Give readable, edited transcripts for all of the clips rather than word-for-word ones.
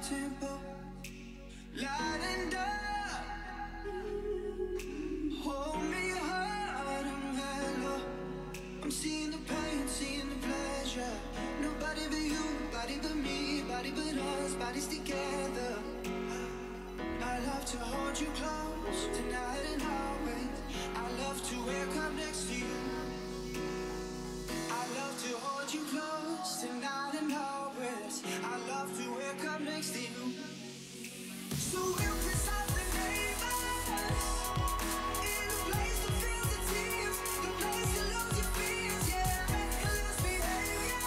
tempo, light and dark. Hold me hard and mellow. I'm seeing the pain, seeing the pleasure. Nobody but you, body but me, body but us, bodies together. I love to hold you close tonight and always. I love to wake up next to you. I love to hold you close tonight and always. I love to wake up next to you. So we'll piss off the neighbors in a place to feel the tears, the place to lose your fears, yeah, reckless behavior.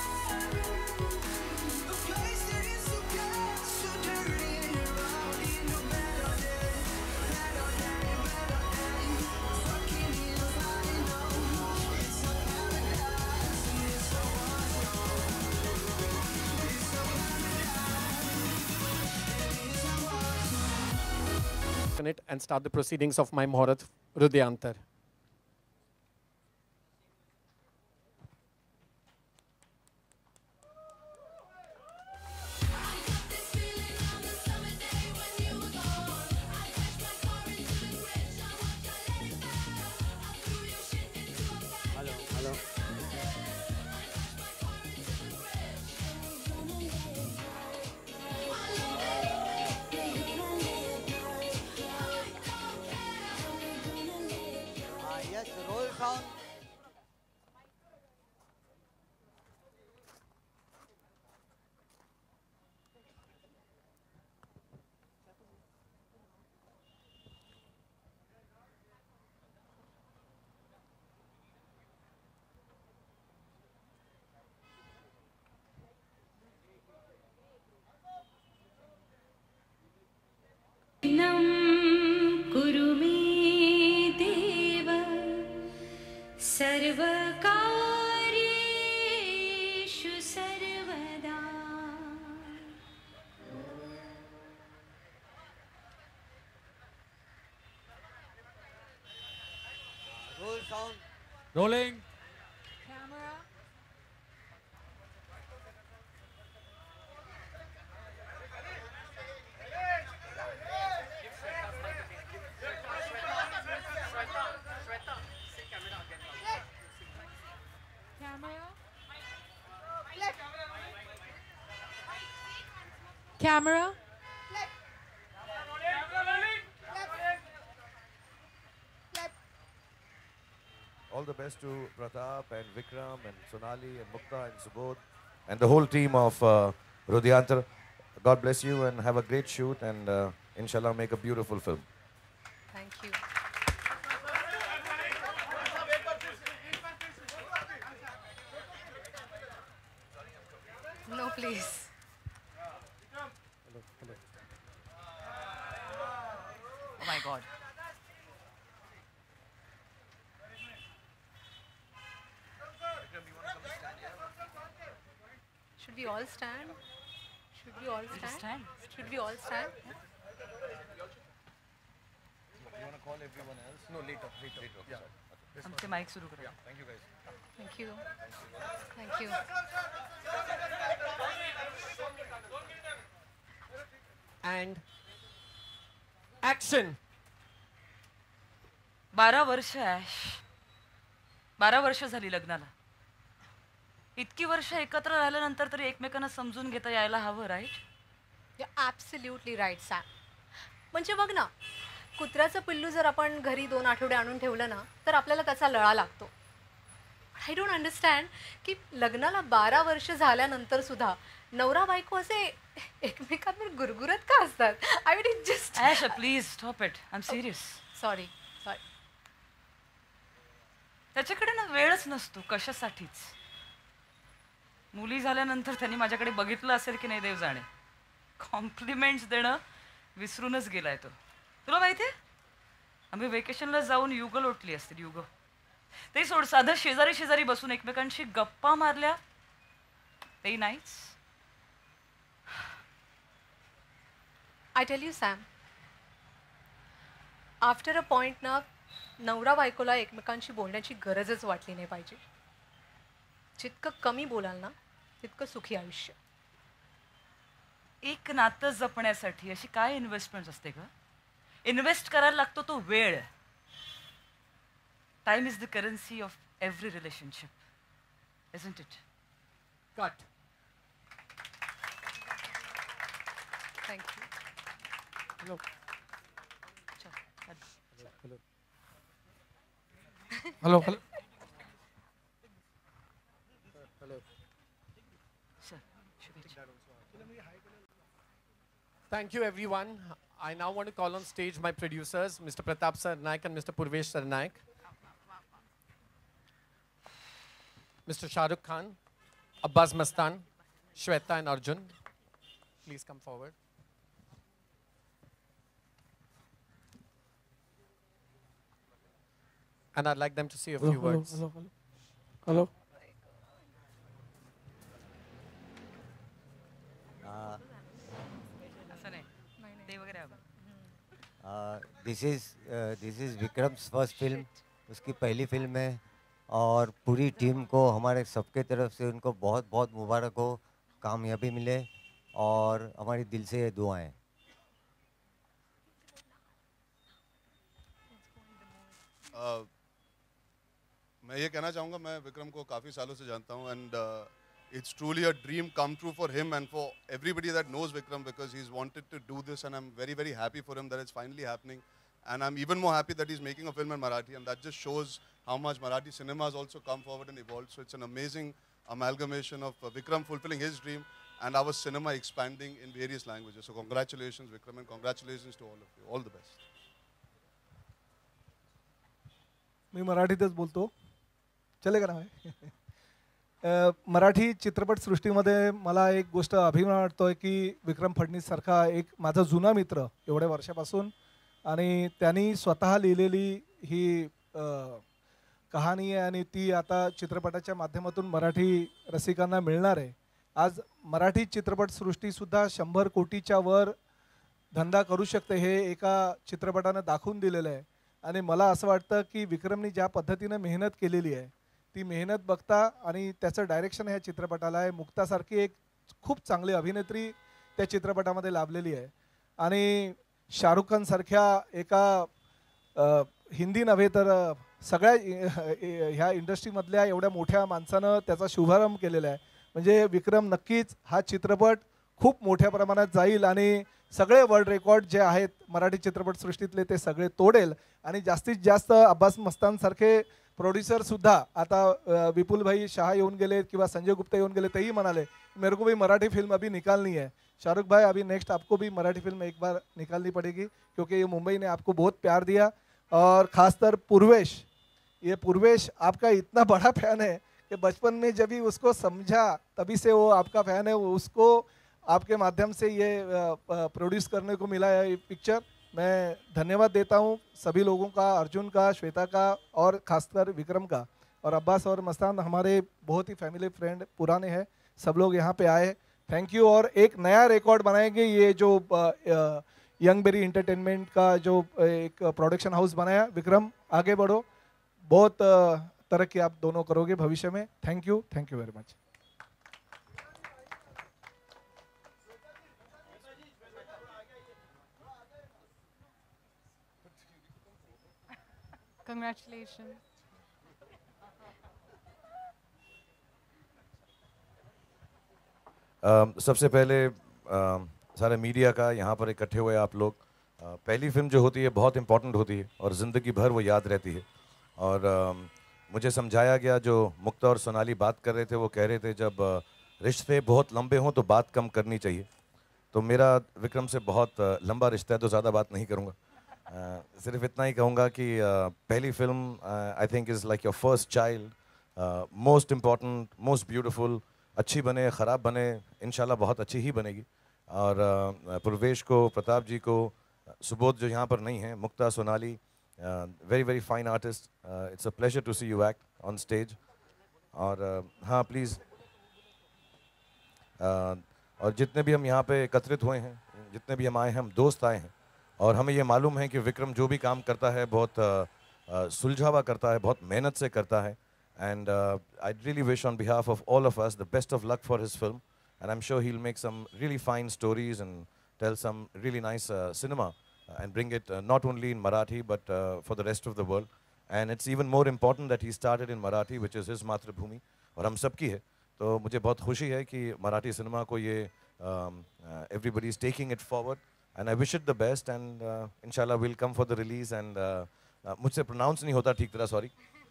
A place that is so good, so dirty and around. In no better day, better day, better day. Fucking in a body, no. It's a paradise and it's so awesome. It's so paradise and it's so awesome. It and start the proceedings of my Muhurat Hrudyantar. Yes, roll sound. कुरु मे देव सर्वकार्येषु सर्वदा. Roll sound. Rolling. Camera. Camera. All the best to Pratap and Vikram and Sonali and Mukta and Subodh and the whole team of Hrudyantar. God bless you and have a great shoot and inshallah make a beautiful film. Thank you. No, please. Oh my God. Should we all stand? Should we all stand? stand. Should we all stand? You want to call everyone else? No, later. Yeah. आमचे mic सुरू करा. Thank you guys. Thank you. Thank you. And action. 12 वर्ष ash. 12 वर्ष झाली लग्नाला. इतकी वर्ष एकत्र राहिल्यानंतर तरी एकमेकांना समजून घेता यायला हवं, right? You're absolutely right, Sam. म्हणजे बघ ना, कुत्र्याचं पिल्लू जर आपण घरी 2 आठवडे आणून ठेवलं ना, तर आपल्याला त्याचा लळा लागतो. आय डोंट अंडरस्टँड की लग्नाला 12 वर्ष झाल्यानंतर सुद्धा नवरा बायको असे एकमेकांवर गुरगुरत का असतात? I mean it just Ash, please stop it. I am serious. Sorry. त्याच्याकडे ना वेळच नसतो कशासाठीच. मुली झाल्यानंतर त्यांनी माझ्याकडे बघितलं असेल की नाही देव जाणे. कॉम्प्लिमेंट्स देणं विसरूनच गेलाय तो. तुला माहिती आहे, आम्ही वेकेशनला जाऊन युगं लोटली असतील. युगं ते सोड, साधं शेजारी शेजारी बसून एकमेकांशी गप्पा मारल्या तेही नाहीच. I tell you Sam, after a point ना नवरा बायकोला एकमेकांशी बोलण्याची गरजच वाटली नाही पाहिजे. जितकं कमी बोलाल ना तितकं सुखी आयुष्य. एक नातं जपण्यासाठी अशी काय इन्व्हेस्टमेंट असते का? इन्व्हेस्ट करायला लागतो तो वेळ. Time is the currency of every relationship, isn't it? Cut. Thank you. Hello. Hello. Hello. Thank you, everyone. I now want to call on stage my producers, Mr. Pratap Sarnaik and Mr. Purvesh Sarnaik. Mr. Shah Rukh Khan, Abbas Mastan, Shweta and Arjun. Please come forward. And I'd like them to say a few words. Hello. असं नाही, ते वगैरे हवं. This is Vikram's first film, उसकी पहली film है और पूरी टीम को हमारे सबके तरफ से उनको बहुत बहुत मुबारक हो, कामयाबी मिले और हमारी दिल से ये दुआएं. मैं ये कहना चाहूँगा, मैं विक्रम को काफ़ी सालों से जानता हूँ and it's truly a dream come true for him and for everybody that knows Vikram because he's wanted to do this and I'm very, very happy for him that it's finally happening. And I'm even more happy that he's making a film in Marathi and that just shows how much Marathi cinema has also come forward and evolved. So it's an amazing amalgamation of Vikram fulfilling his dream and our cinema expanding in various languages. So congratulations Vikram and congratulations to all of you. All the best. मी मराठीतच बोलतो, चलेगा ना? मराठी चित्रपटसृष्टीमध्ये मला एक गोष्ट अभिमान वाटतोय की विक्रम फडणीस सारखा एक माझा जुना मित्र एवढ्या वर्षापासून आणि त्यांनी स्वतः लिहिलेली ही कहाणी आहे आणि ती आता चित्रपटाच्या माध्यमातून मराठी रसिकांना मिळणार आहे. आज मराठी चित्रपटसृष्टीसुद्धा 100 कोटीच्या वर धंदा करू शकते हे एका चित्रपटानं दाखवून दिलेलं आहे. आणि मला असं वाटतं की विक्रमनी ज्या पद्धतीनं मेहनत केलेली आहे ती मेहनत बघता आणि त्याचं डायरेक्शन ह्या चित्रपटाला आहे. मुक्तासारखी एक खूप चांगली अभिनेत्री त्या चित्रपटामध्ये लाभलेली आहे आणि शाहरुख खान सारख्या एका हिंदी नव्हे तर सगळ्या ह्या इंडस्ट्रीमधल्या एवढ्या मोठ्या माणसानं त्याचा शुभारंभ केलेला आहे. म्हणजे विक्रम नक्कीच हा चित्रपट खूप मोठ्या प्रमाणात जाईल आणि सगळे वर्ल्ड रेकॉर्ड जे आहेत मराठी चित्रपटसृष्टीतले ते सगळे तोडेल आणि जास्तीत जास्त अब्बास मस्तानसारखे प्रोड्यूसरसुद्धा आता विपुल भाई शाह येऊन गेले किंवा संजय गुप्ता येऊन गेले तेही म्हणाले मेरे को भी मराठी फिल्म अभी निकालनी है. शाहरुख भाई अभी नेक्स्ट आपको भी मराठी फिल्म एक बार निकालनी पड़ेगी क्योंकि ये मुंबई ने आपको बहुत प्यार दिया और ख़ासतर पूर्वेश, ये पूर्वेश आपका इतना बड़ा फ़ैन है कि बचपन में जब भी उसको समझा तभी से वो आपका फ़ैन है. उसको आपके माध्यम से ये प्रोड्यूस करने को मिला है ये पिक्चर. मैं धन्यवाद देता हूँ सभी लोगों का, अर्जुन का, श्वेता का और खासकर विक्रम का. और अब्बास और मस्तान हमारे बहुत ही फैमिली फ्रेंड पुराने हैं, सब लोग यहाँ पे आए, थैंक यू. और एक नया रिकॉर्ड बनाएंगे. ये जो यंग बेरी एंटरटेनमेंट का जो एक प्रोडक्शन हाउस बनाया, विक्रम आगे बढ़ो, बहुत तरक्की आप दोनों करोगे भविष्य में. Thank you very much. Congratulations. सबसे पहले सारे मीडिया का यहाँ पर इकट्ठे हुए आप लोग, पहली फिल्म जो होती है बहुत इम्पोर्टेंट होती है और ज़िंदगी भर वो याद रहती है. और मुझे समझाया गया, जो मुक्ता और सोनाली बात कर रहे थे वो कह रहे थे जब रिश्ते बहुत लंबे हों तो बात कम करनी चाहिए. तो मेरा विक्रम से बहुत लंबा रिश्ता है तो ज़्यादा बात नहीं करूँगा. सिर्फ इतना ही कहूँगा कि पहली film I think is like your first child, most important, most beautiful. अच्छी बने ख़राब बने, इंशाल्लाह बहुत अच्छी ही बनेगी. और पूर्वेश को, प्रताप जी को, सुबोध जो यहाँ पर नहीं हैं, Mukta, Sonali, very very fine artist. It's a pleasure to see you act on stage. और हाँ प्लीज़, और जितने भी हम यहाँ पे एकत्रित हुए हैं, जितने भी हम आए हैं, हम दोस्त आए हैं और हमें ये मालूम है कि विक्रम जो भी काम करता है बहुत सुलझावा करता है, बहुत मेहनत से करता है. And I really wish on behalf of all of us the best of luck for his film and I'm sure he'll make some really fine stories and tell some really nice cinema and bring it not only in Marathi but for the rest of the world. And it's even more important that he started in Marathi, which is his मातृभूमि और हम सबकी है. तो मुझे बहुत खुशी है कि मराठी सिनेमा को ये everybody is taking it forward, and I wish it the best, and inshallah we'll come for the release. And मुझसे pronounce नहीं होता ठीक तरह, sorry.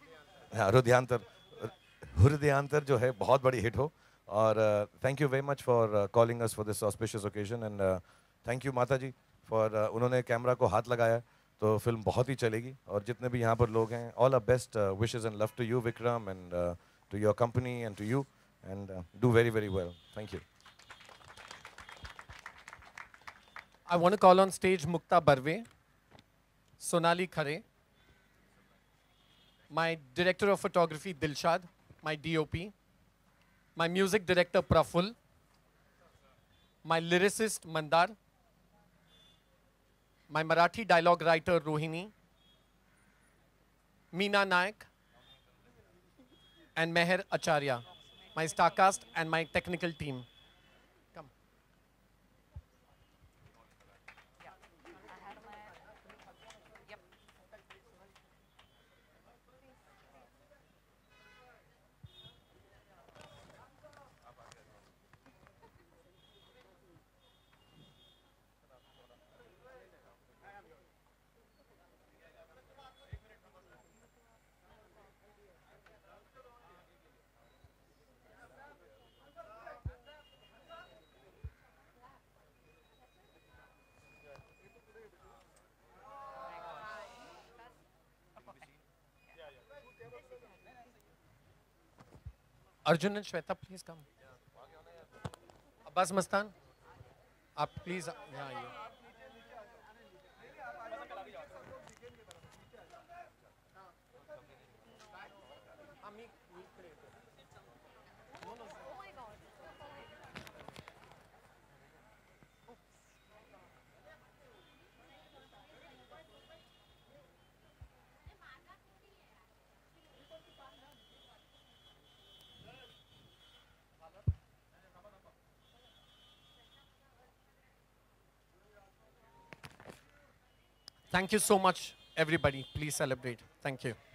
हृदयांतर जो है बहुत बड़ी hit हो. और thank you very much for calling us for this auspicious occasion, and thank you माता जी for उन्होंने कैमरा को हाथ लगाया तो फिल्म बहुत ही चलेगी. और जितने भी यहाँ पर लोग हैं, all our best wishes and love to you Vikram, and to your company and to you, and do very, very well. Thank you. I want to call on stage Mukta Barve, Sonali Khare, my director of photography Dilshad, my DOP, my music director Praful, my lyricist Mandar, my Marathi dialogue writer Rohini, Meena Nayak, and Meher Acharya, my star cast and my technical team. Come. Arjun and Shweta, please come. Abbas Mastan, please. Yeah, you. Thank you so much, everybody. Please celebrate. Thank you.